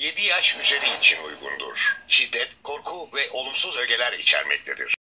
7 yaş üzeri için uygundur. Şiddet, korku ve olumsuz ögeler içermektedir.